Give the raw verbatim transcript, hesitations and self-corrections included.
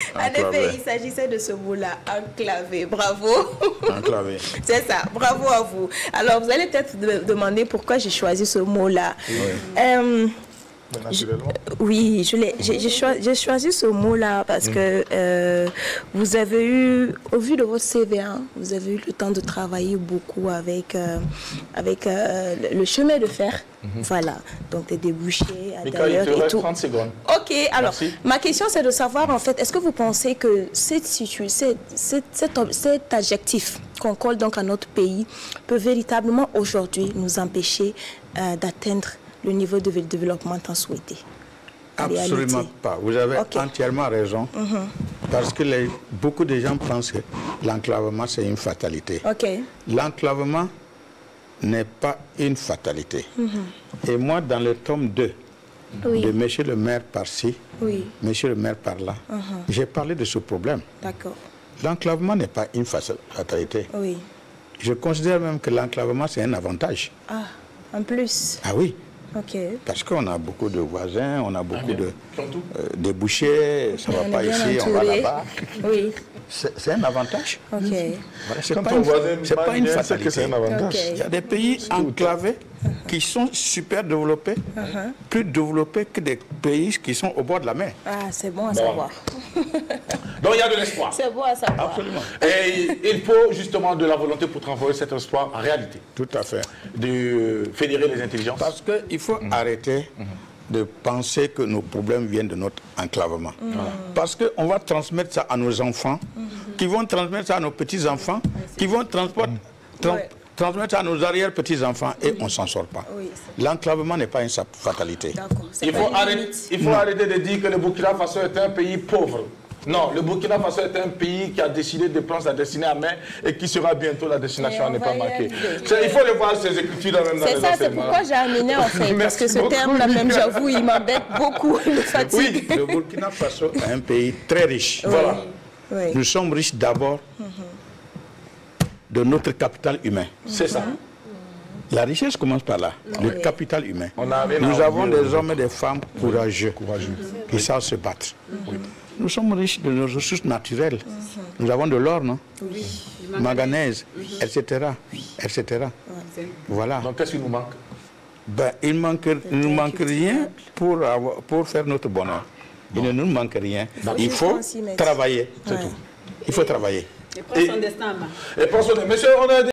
En effet, il s'agissait de ce mot-là, enclavé. Bravo. Enclavé. C'est ça. Bravo à vous. Alors, vous allez peut-être me demander pourquoi j'ai choisi ce mot-là. Oui. Euh, Je, oui, j'ai choisi, choisi ce mot-là parce mmh. que euh, vous avez eu, au vu de votre C V, hein, vous avez eu le temps de travailler beaucoup avec, euh, avec euh, le chemin de fer. Mmh. Voilà, donc des débouchés à l'intérieur et tout. trente secondes. Ok, alors, Merci. ma question c'est de savoir en fait, est-ce que vous pensez que cette situ cette, cette, cet, cet adjectif qu'on colle donc à notre pays peut véritablement aujourd'hui nous empêcher euh, d'atteindre le niveau de développement tant souhaité? Absolument pas. Vous avez okay. entièrement raison. Mm-hmm. Parce que les, beaucoup de gens pensent que l'enclavement, c'est une fatalité. Okay. L'enclavement n'est pas une fatalité. Mm-hmm. Et moi, dans le tome deux oui. de Monsieur le maire par-ci, oui. Monsieur le maire par-là, mm-hmm. j'ai parlé de ce problème. D'accord. L'enclavement n'est pas une fatalité. Oui. Je considère même que l'enclavement, c'est un avantage. Ah, en plus. Ah oui. Okay. Parce qu'on a beaucoup de voisins, on a beaucoup de euh, débouchés, ça ne va pas ici, on va là-bas. Oui. C'est un avantage. Okay. Voilà, c'est pas, une, pas une fatalité. Un avantage. Okay. Il y a des pays enclavés uh-huh. qui sont super développés, uh-huh. plus développés que des pays qui sont au bord de la mer. Ah, c'est bon à bon. savoir. Donc il y a de l'espoir. C'est bon à savoir. Absolument. Et il faut justement de la volonté pour transformer cet espoir en réalité. Tout à fait. De fédérer les intelligences. Parce qu'il faut mmh. arrêter mmh. de penser que nos problèmes viennent de notre enclavement. Mmh. Parce qu'on va transmettre ça à nos enfants, mmh. qui vont transmettre ça à nos petits-enfants, ouais, qui vont transport, tra ouais. transmettre ça à nos arrière-petits-enfants et oui. on ne s'en sort pas. Oui, l'enclavement n'est pas une fatalité. Il faut, arrêter, il faut arrêter de dire que le Burkina Faso est un pays pauvre. Non, le Burkina Faso est un pays qui a décidé de prendre sa destinée à main et qui sera bientôt la destination n'est pas marquée. Il faut le voir ces écritures là même dans les enseignements. C'est ça, c'est pourquoi j'ai amené en fait, parce que ce terme-là même, j'avoue, il m'embête beaucoup, il me fatigue. Oui, le Burkina Faso est un pays très riche. Oui. Voilà. Oui. Nous sommes riches d'abord mm-hmm. de notre capital humain. C'est mm-hmm. ça. La richesse commence par là, oui. le capital humain. On a Nous avons des hommes et des femmes courageux, courageux. qui oui. savent se battre. Mm-hmm. Nous sommes riches de nos ressources naturelles. Mm-hmm. Nous avons de l'or, non? Oui. Manganèse, oui. et cetera. Oui. et cetera. Oui. Voilà. Donc qu'est-ce qui nous manque? Ben, il ne manque, nous manque rien pour, avoir, pour faire notre bonheur. Il ne nous manque rien. Il faut, il faut travailler, c'est ouais. tout. Il faut travailler. Et prendre son destin en main. Et prendre son destin. Monsieur, on a